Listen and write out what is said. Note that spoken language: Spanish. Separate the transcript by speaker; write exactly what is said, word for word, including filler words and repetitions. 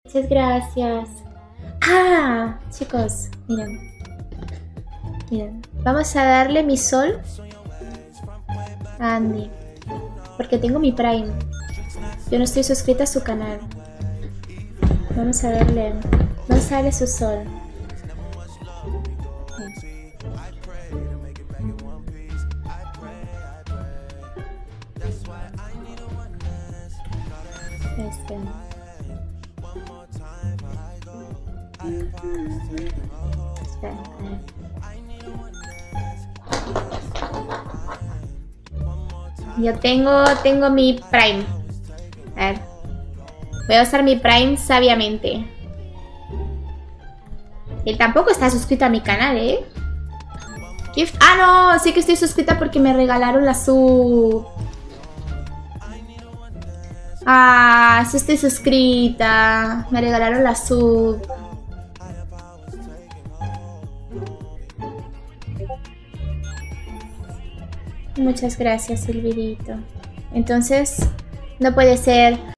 Speaker 1: Muchas gracias. Ah, chicos, miren. Miren, vamos a darle mi sol a Andy. Porque tengo mi Prime. Yo no estoy suscrita a su canal. Vamos a darle... Vamos a darle su sol. Este. Espera, a ver. Yo tengo, tengo mi Prime. A ver. Voy a usar mi Prime sabiamente. Él tampoco está suscrito a mi canal, ¿eh? Gift. Ah, no, sí que estoy suscrita porque me regalaron la sub. Ah, sí estoy suscrita. Me regalaron la sub. Muchas gracias, Silvirito. Entonces, no puede ser...